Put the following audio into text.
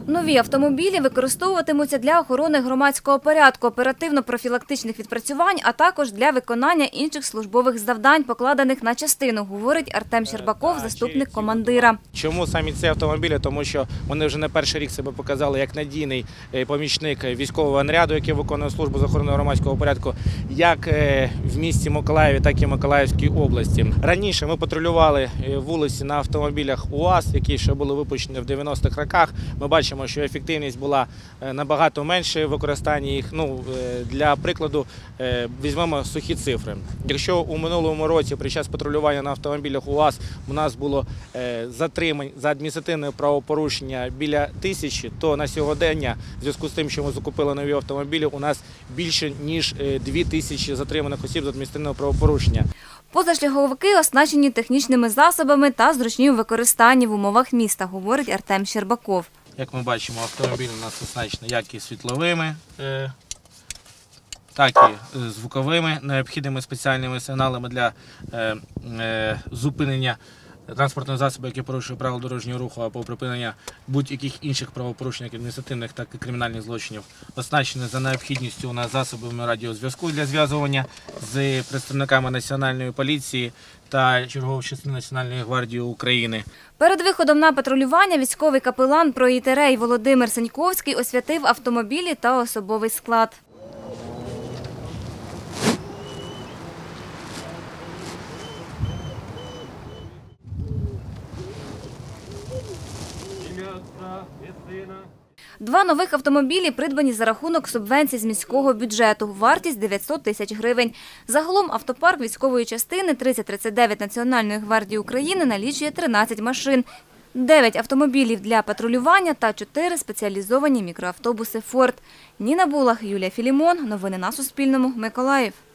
Нові автомобілі використовуватимуться для охорони громадського порядку, оперативно-профілактичних відпрацювань, а також для виконання інших службових завдань, покладених на частину, говорить Артем Щербаков, заступник командира. Чому саме ці автомобілі? Тому що вони вже не перший рік себе показали як надійний помічник військового наряду, який виконує службу з охорони громадського порядку, як в місті Миколаєві, так і Миколаївській області. Раніше ми патрулювали вулиці на автомобілях УАЗ, які ще були випущені в 90-х роках. Ми бачимо, що ефективність була набагато менше в використанні їх. Для прикладу, візьмемо сухі цифри. Якщо у минулому році під час патрулювання на автомобілях УАЗ у нас було затримань за адміністративне правопорушення біля 1000, то на сьогодення, в зв'язку з тим, що ми закупили нові автомобілі, у нас більше ніж 2000 затриманих осіб за адміністративне правопорушення. Позашляховики оснащені технічними засобами та зручні у використанні в умовах міста, говорить Артем Щербаков. Як ми бачимо, автомобіль у нас оснащений як і світловими, так і звуковими, необхідними спеціальними сигналами для зупинення транспортного засобу, який порушує правила дорожнього руху, або припинення будь-яких інших правопорушень, як адміністративних, так і кримінальних злочинів. Оснащені за необхідністю у нас засобами радіозв'язку для зв'язування з представниками Національної поліції та чергової частини Національної гвардії України. Перед виходом на патрулювання військовий капелан проїтерей Володимир Сеньковський освятив автомобілі та особовий склад. Два нових автомобілі придбані за рахунок субвенцій з міського бюджету. Вартість – 900 тисяч гривень. Загалом автопарк військової частини 3039 Національної гвардії України налічує 13 машин, 9 автомобілів для патрулювання та 4 спеціалізовані мікроавтобуси «Форд». Ніна Булах, Юлія Філімон. Новини на Суспільному. Миколаїв.